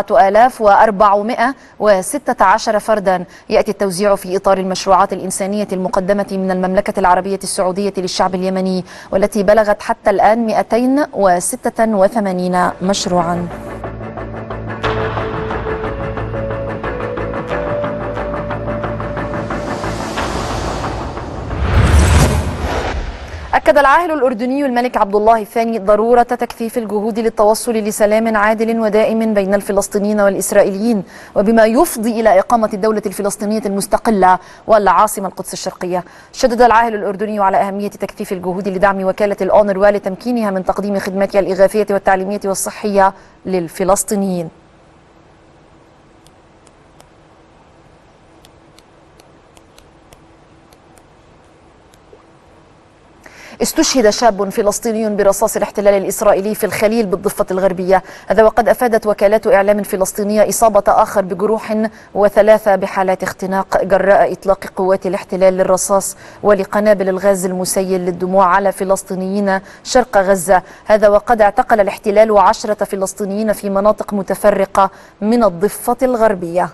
7416 فردا. يأتي التوزيع في إطار المشروعات الإنسانية المقدمة من المملكة العربية السعودية للشعب اليمني، والتي بلغت حتى الآن 286 مشروعا. أكد أكد العاهل الأردني الملك عبد الله الثاني ضرورة تكثيف الجهود للتوصل لسلام عادل ودائم بين الفلسطينيين والإسرائيليين، وبما يفضي إلى إقامة الدولة الفلسطينية المستقلة والعاصمة القدس الشرقية. شدد العاهل الأردني على أهمية تكثيف الجهود لدعم وكالة الأونروا لتمكينها من تقديم خدماتها الإغاثية والتعليمية والصحية للفلسطينيين. استشهد شاب فلسطيني برصاص الاحتلال الإسرائيلي في الخليل بالضفة الغربية، هذا وقد أفادت وكالات إعلام فلسطينية إصابة آخر بجروح و3 بحالات اختناق جراء إطلاق قوات الاحتلال للرصاص ولقنابل الغاز المسيل للدموع على فلسطينيين شرق غزة، هذا وقد اعتقل الاحتلال 10 فلسطينيين في مناطق متفرقة من الضفة الغربية.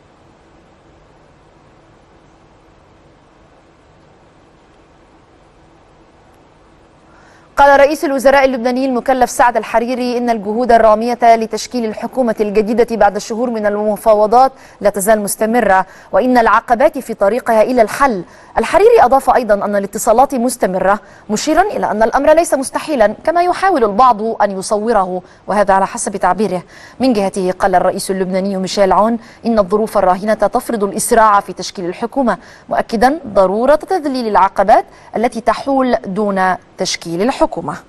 قال رئيس الوزراء اللبناني المكلف سعد الحريري إن الجهود الرامية لتشكيل الحكومة الجديدة بعد شهور من المفاوضات لا تزال مستمرة، وإن العقبات في طريقها إلى الحل. الحريري أضاف أيضا أن الاتصالات مستمرة، مشيرا إلى أن الأمر ليس مستحيلا كما يحاول البعض أن يصوره، وهذا على حسب تعبيره. من جهته قال الرئيس اللبناني ميشيل عون إن الظروف الراهنة تفرض الإسراع في تشكيل الحكومة، مؤكدا ضرورة تذليل العقبات التي تحول دون تشكيل الحكومة.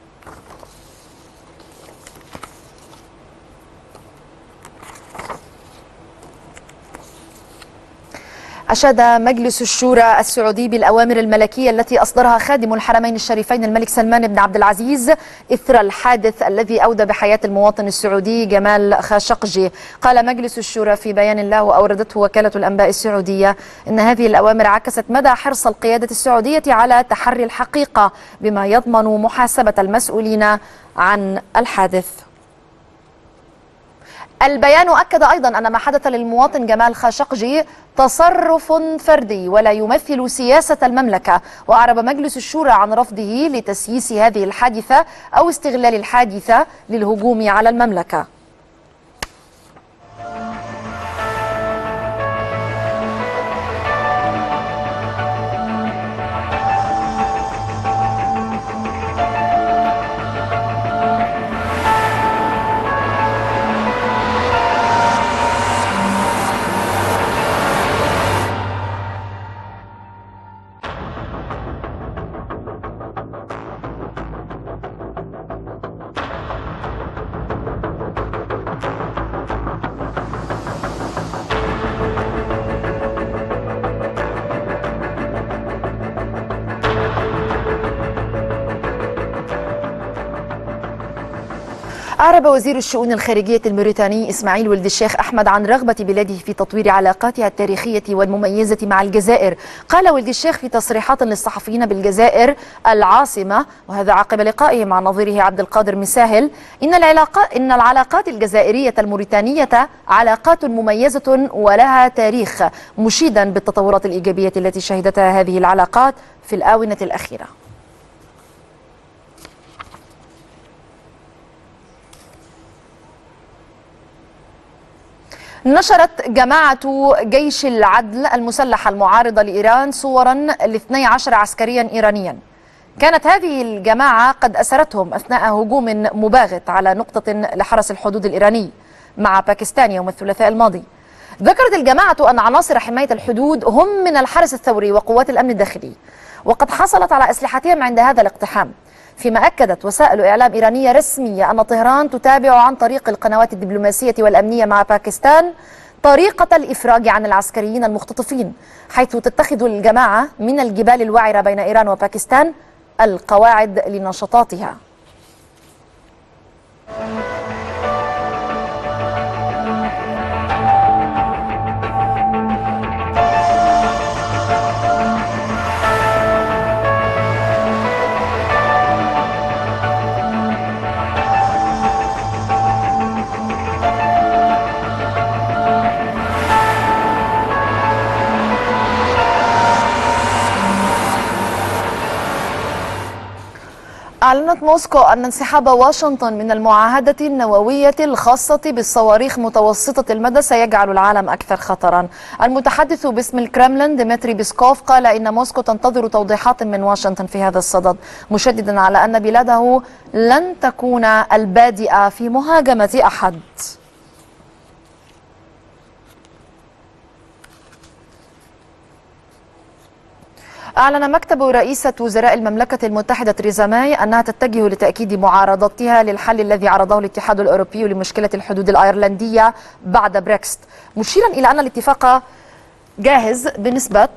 أشاد مجلس الشورى السعودي بالأوامر الملكية التي أصدرها خادم الحرمين الشريفين الملك سلمان بن عبد العزيز إثر الحادث الذي أودى بحياة المواطن السعودي جمال خاشقجي. قال مجلس الشورى في بيان له وأوردته وكالة الأنباء السعودية إن هذه الأوامر عكست مدى حرص القيادة السعودية على تحري الحقيقة بما يضمن محاسبة المسؤولين عن الحادث. البيان أكد أيضا أن ما حدث للمواطن جمال خاشقجي تصرف فردي ولا يمثل سياسة المملكة، وأعرب مجلس الشورى عن رفضه لتسييس هذه الحادثة أو استغلال الحادثة للهجوم على المملكة. أعرب وزير الشؤون الخارجية الموريتاني إسماعيل ولد الشيخ أحمد عن رغبة بلاده في تطوير علاقاتها التاريخية والمميزة مع الجزائر. قال ولد الشيخ في تصريحات للصحفيين بالجزائر العاصمة، وهذا عقب لقائه مع نظيره عبد القادر مساهل، إن العلاقات الجزائرية الموريتانية علاقات مميزة ولها تاريخ، مشيدا بالتطورات الإيجابية التي شهدتها هذه العلاقات في الآونة الأخيرة. نشرت جماعة جيش العدل المسلحة المعارضة لإيران صورا ل12 عسكريا إيرانيا كانت هذه الجماعة قد أسرتهم أثناء هجوم مباغت على نقطة لحرس الحدود الإيراني مع باكستان يوم الثلاثاء الماضي. ذكرت الجماعة أن عناصر حماية الحدود هم من الحرس الثوري وقوات الأمن الداخلي، وقد حصلت على أسلحتهم عند هذا الاقتحام، فيما أكدت وسائل إعلام إيرانية رسمية أن طهران تتابع عن طريق القنوات الدبلوماسية والأمنية مع باكستان طريقة الإفراج عن العسكريين المختطفين، حيث تتخذ الجماعة من الجبال الوعرة بين إيران وباكستان القواعد لنشاطاتها. أعلنت موسكو أن انسحاب واشنطن من المعاهدة النووية الخاصة بالصواريخ متوسطة المدى سيجعل العالم أكثر خطرا. المتحدث باسم الكرملين ديمتري بيسكوف قال إن موسكو تنتظر توضيحات من واشنطن في هذا الصدد، مشددا على أن بلاده لن تكون البادئة في مهاجمة أحد. أعلن مكتب رئيسة وزراء المملكة المتحدة تريزا ماي أنها تتجه لتأكيد معارضتها للحل الذي عرضه الاتحاد الأوروبي لمشكلة الحدود الأيرلندية بعد بريكسيت، مشيرا إلى أن الاتفاق جاهز بنسبة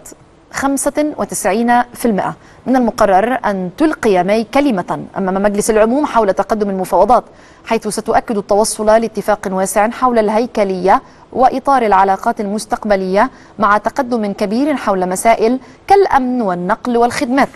95%. من المقرر أن تلقي ماي كلمة أمام مجلس العموم حول تقدم المفاوضات، حيث ستؤكد التوصل لاتفاق واسع حول الهيكلية وإطار العلاقات المستقبلية، مع تقدم كبير حول مسائل كالأمن والنقل والخدمات.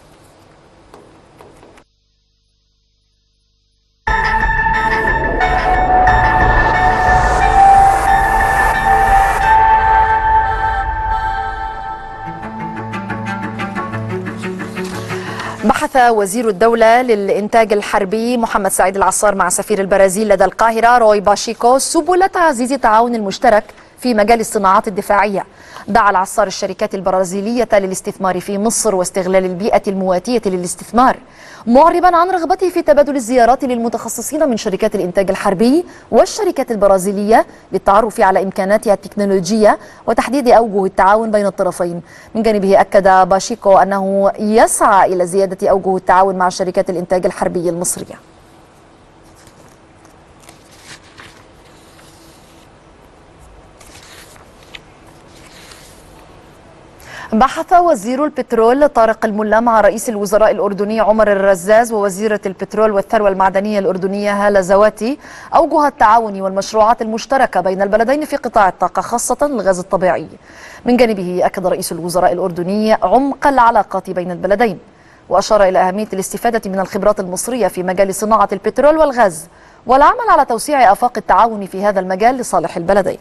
بحث وزير الدولة للإنتاج الحربي محمد سعيد العصار مع سفير البرازيل لدى القاهرة روي باشيكو سبل تعزيز التعاون المشترك في مجال الصناعات الدفاعية. دعا العصار الشركات البرازيلية للاستثمار في مصر واستغلال البيئة المواتية للاستثمار، معربا عن رغبته في تبادل الزيارات للمتخصصين من شركات الإنتاج الحربي والشركات البرازيلية للتعرف على إمكاناتها التكنولوجية وتحديد أوجه التعاون بين الطرفين. من جانبه أكد باشيكو أنه يسعى إلى زيادة أوجه التعاون مع شركات الإنتاج الحربي المصرية. بحث وزير البترول طارق الملا مع رئيس الوزراء الأردني عمر الرزاز ووزيرة البترول والثروة المعدنية الأردنية هالة زواتي أوجه التعاون والمشروعات المشتركة بين البلدين في قطاع الطاقة خاصة الغاز الطبيعي. من جانبه أكد رئيس الوزراء الأردني عمق العلاقات بين البلدين، وأشار إلى أهمية الاستفادة من الخبرات المصرية في مجال صناعة البترول والغاز والعمل على توسيع آفاق التعاون في هذا المجال لصالح البلدين.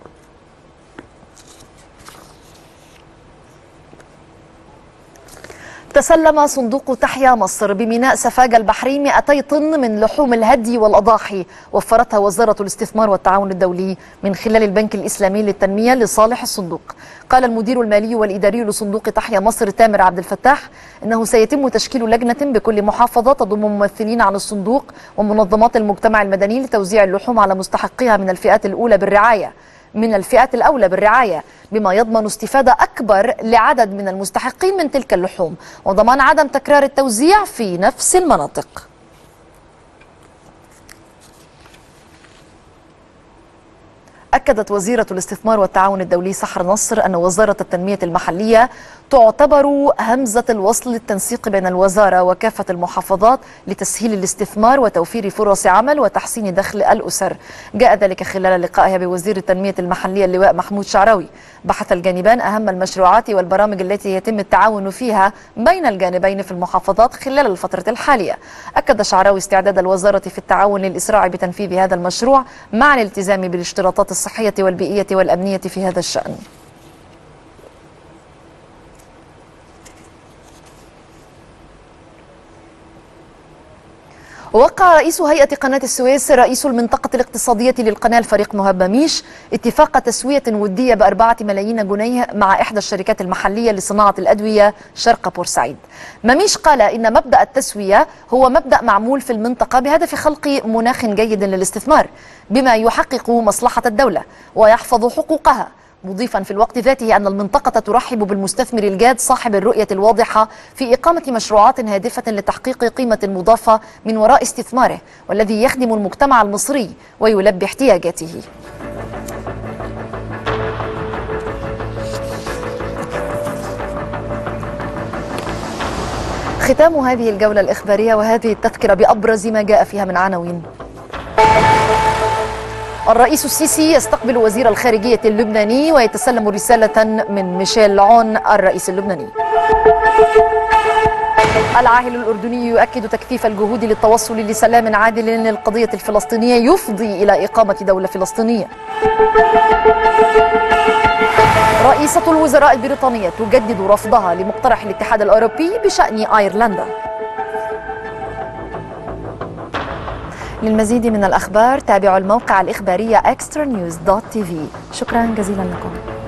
تسلم صندوق تحيا مصر بميناء سفاجة البحري 200 طن من لحوم الهدي والأضاحي وفرتها وزارة الاستثمار والتعاون الدولي من خلال البنك الإسلامي للتنمية لصالح الصندوق. قال المدير المالي والإداري لصندوق تحيا مصر تامر عبد الفتاح إنه سيتم تشكيل لجنة بكل محافظة تضم ممثلين عن الصندوق ومنظمات المجتمع المدني لتوزيع اللحوم على مستحقيها من الفئات الأولى بالرعاية بما يضمن استفادة أكبر لعدد من المستحقين من تلك اللحوم وضمان عدم تكرار التوزيع في نفس المناطق. أكدت وزيرة الاستثمار والتعاون الدولي سحر نصر أن وزارة التنمية المحلية تعتبر همزة الوصل للتنسيق بين الوزارة وكافة المحافظات لتسهيل الاستثمار وتوفير فرص عمل وتحسين دخل الأسر. جاء ذلك خلال لقائها بوزير التنمية المحلية اللواء محمود شعراوي. بحث الجانبان أهم المشروعات والبرامج التي يتم التعاون فيها بين الجانبين في المحافظات خلال الفترة الحالية. أكد شعراوي استعداد الوزارة في التعاون للإسراع بتنفيذ هذا المشروع مع الالتزام بالاشتراطات الصحية والبيئية والأمنية في هذا الشأن. وقع رئيس هيئة قناة السويس رئيس المنطقة الاقتصادية للقناة الفريق مهاب مميش اتفاق تسوية ودية ب4 ملايين جنيه مع إحدى الشركات المحلية لصناعة الأدوية شرق بورسعيد. مميش قال إن مبدأ التسوية هو مبدأ معمول في المنطقة بهدف خلق مناخ جيد للاستثمار بما يحقق مصلحة الدولة ويحفظ حقوقها، مضيفا في الوقت ذاته أن المنطقة ترحب بالمستثمر الجاد صاحب الرؤية الواضحة في إقامة مشروعات هادفة لتحقيق قيمة مضافة من وراء استثماره والذي يخدم المجتمع المصري ويلبي احتياجاته. ختام هذه الجولة الإخبارية وهذه التذكرة بأبرز ما جاء فيها من عناوين. الرئيس السيسي يستقبل وزير الخارجية اللبناني ويتسلم رسالة من ميشيل عون الرئيس اللبناني. العاهل الأردني يؤكد تكثيف الجهود للتوصل لسلام عادل للقضية الفلسطينية يفضي إلى إقامة دولة فلسطينية. رئيسة الوزراء البريطانية تجدد رفضها لمقترح الاتحاد الأوروبي بشأن أيرلندا. للمزيد من الأخبار تابعوا الموقع الإخباري extranews.tv. شكرا جزيلا لكم.